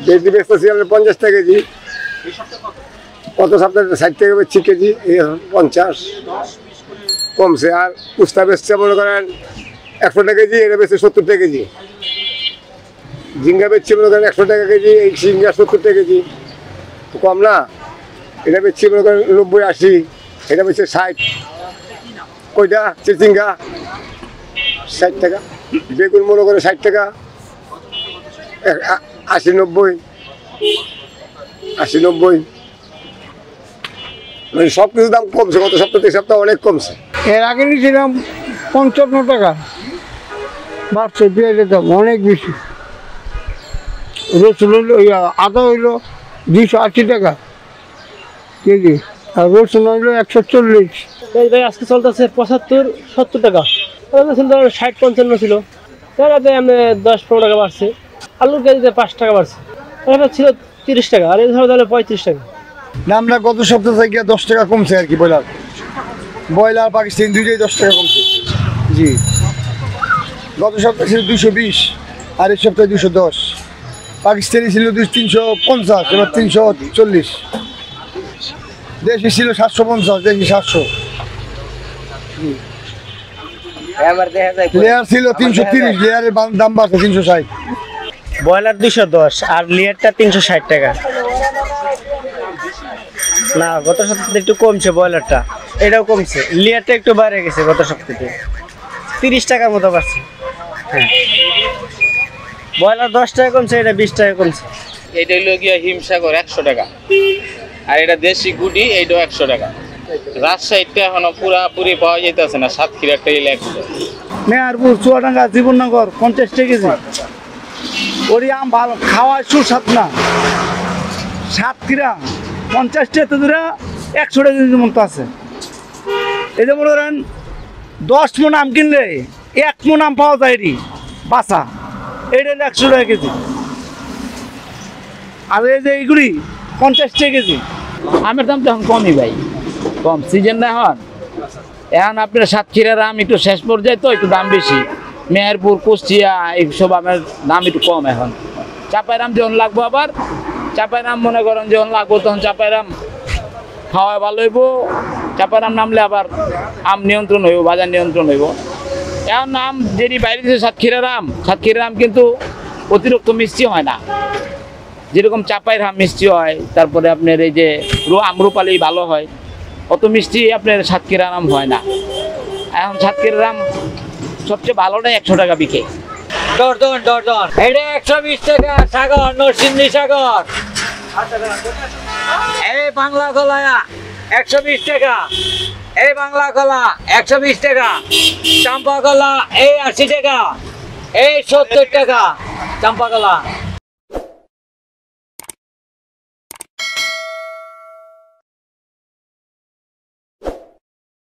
KG বেচতেছি আমরা 50 টাকা KG. কত সপ্তাহে 60 টাকা বেচছি কেজি, 50 কমছে। আর উস্তা বেচছে মনে করেন 100 টাকা কেজি, এটা বেচছে 70 টাকা কেজি। ঝিঙ্গা বেচছি মনে করেন 100 টাকা কেজি, এই ঝিঙ্গা 70 টাকা কেজি, কম না? এটা বেচছি মনে করেন 90-80, এটা বেচছে 60। কইটা চিচিঙ্গা 60 টাকা, বেগুন মনে করে 60 টাকা, 80-90, 80-90, মানে সব কিছু দাম কমছে গত সপ্তাহ থেকে সপ্তাহ অনেক কমছে। এর আগে নিয়েছিলাম 55 টাকা, বাড়ছে পেঁয়াজের দাম অনেক বেশি। রসুন হইলো আদা হইলো 280 টাকা কেজি, আর রসুন হইলো 140। আজকে চলতেছে 75-70 টাকা, 60-55 ছিল, তাহলে আমি 10-15 টাকা বাড়ছে। আলুর কেজিতে 5 টাকা বাড়ছে, ছিল 30 টাকা, আর এই ধরো তাহলে 35 টাকা। দামটা গত সপ্তাহ থেকে 10 টাকা কমছে আর কি। ব্রয়লার পাকিস্তানি দুইটাই 10 টাকা কমছে। জি, গত সপ্তাহে ছিল 220, আর এই সপ্তাহে 210। পাকিস্তানি ছিল 350, এবার 340। দেশি ছিল 750, দেশি 700। লেয়ার ছিল 330, লেয়ারের দাম বাড়ছে 360। ব্রয়লার 210 আর লেয়ারটা 360 টাকা। না, গত সপ্তাহে একটু কমছে ব্রয়লারটা, এটাও কমছে। লেয়ারটা একটু বাইরে গেছে গত সপ্তাহে, 30 টাকার মতো বাড়ছে। হ্যাঁ, ব্রয়লার 10 টাকা কমছে, এটা 20 টাকা কমছে। এটা হইলো গিয়া হিমসাগর 100 টাকা, আর এটা দেশি গুটি, এইটাও 100 টাকা। রাজশাহীতে এখনো পুরাপুরি পাওয়া যেতেছে না, সাতক্ষীরাটা এলে 100। মেয়ারপুর, চুয়াডাঙ্গা, জীবননগর 50 টাকা কেজি। ওরি আম ভালো, খাওয়ার সুস্বাদ না। সাতক্ষীরা 50 টাকা দূরে 100 টাকা কেজির মতো আছে। এই যে মনে করেন 10 মণ আম কিনলে 1 মণ আম পাওয়া যায় এটি বাসা, এইটা 100 টাকা কেজি। আর এই যে এইগুলি 50 টাকা কেজি। আমের দাম তো এখন কমই ভাই, কম সিজন না এখন আপনার সাতক্ষীরার আম একটু শেষ পর্যায়ে, তো একটু দাম বেশি। মেহেরপুর, কুষ্টিয়া এইসব আমের দাম একটু কম এখন। চাপাইর আম যখন লাগবো, আবার চাপাইর আম মনে করেন যখন লাগবো তখন চাপাইর আম খাওয়া ভালো হইব। চাপাইর আম নামলে আবার আম নিয়ন্ত্রণ হইব, বাজার নিয়ন্ত্রণ হইব। এখন আম যেটি বাইরে দিচ্ছে সাতক্ষীরার আম কিন্তু অতিরিক্ত মিষ্টি হয় না, যেরকম চাপাইর আম মিষ্টি হয়। তারপরে আপনার এই যে আমরুপালি ভালো হয়, অত মিষ্টি আপনার সাতক্ষীরার আম হয় না। এখন সাতক্ষীরার আম সবচেয়ে ভালোটাই 100 টাকা বিকে। ডর্জন এটা 120 টাকা। সাগর, নরসিংদী সাগর। এই বাংলা কলা 120 টাকা। এই বাংলা কলা 120 টাকা। চাম্পা কলা এই 80 টাকা। এই 70 টাকা চাম্পা কলা।